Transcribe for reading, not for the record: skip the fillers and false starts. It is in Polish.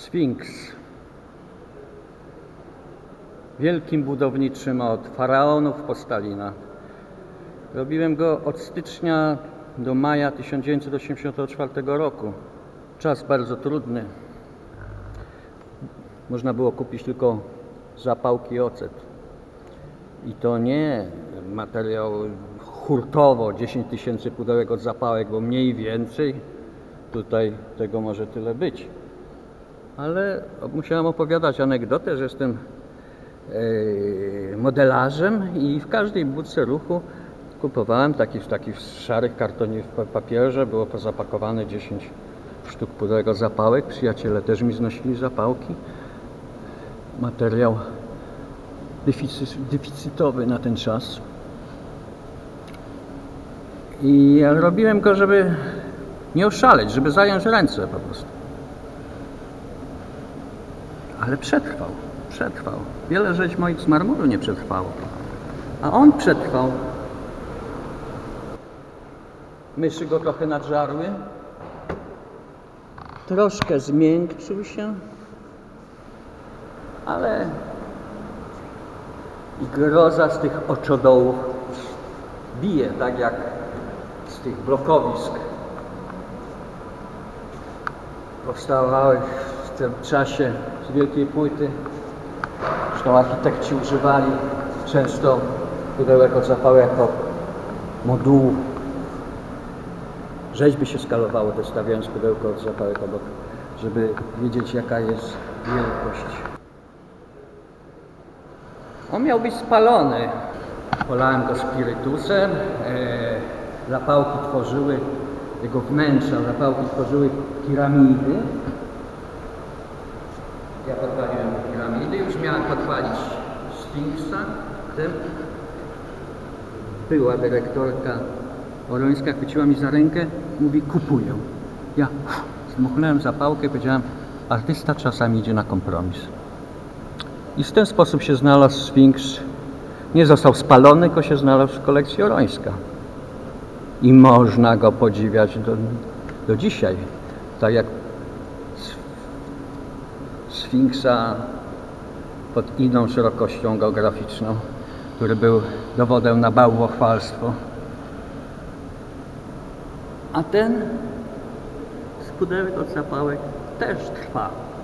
Sfinks. Wielkim budowniczym od faraonów po Stalina. Robiłem go od stycznia do maja 1984 roku. Czas bardzo trudny. Można było kupić tylko zapałki i ocet. I to nie materiał hurtowo, 10 000 pudełek od zapałek, bo mniej więcej tutaj tego może tyle być. Ale musiałem opowiadać anegdotę, że jestem modelarzem i w każdej budce ruchu kupowałem w takich szarych kartonie w papierze, było pozapakowane 10 sztuk pudełek od zapałek. Przyjaciele też mi znosili zapałki. Materiał deficytowy na ten czas. I ja robiłem go, żeby nie oszaleć, żeby zająć ręce po prostu. Ale przetrwał. Wiele rzeczy moich z marmuru nie przetrwało. A on przetrwał. Myszy go trochę nadżarły. Troszkę zmiękczył się. Ale i groza z tych oczodołów bije, tak jak z tych blokowisk powstawały w tym czasie z wielkiej płyty. Zresztą architekci używali często pudełek od zapałek jako modułu. Rzeźby się skalowały, też stawiając pudełko od zapałek obok, żeby wiedzieć, jaka jest wielkość. On miał być spalony. Polałem go spirytusem. Zapałki tworzyły, jego wnętrza, zapałki tworzyły piramidy. Ja podpaliłem piramidy, już miałem podpalić Sfinksa. Była dyrektorka Orońska, chwyciła mi za rękę, mówi: kupuję. Ja zmuchnąłem zapałkę i powiedziałem: artysta czasami idzie na kompromis. I w ten sposób się znalazł Sfinks. Nie został spalony, tylko się znalazł w kolekcji Orońska. I można go podziwiać do dzisiaj. Tak jak Sfinksa pod inną szerokością geograficzną, który był dowodem na bałwochwalstwo. A ten z pudełek od zapałek też trwa.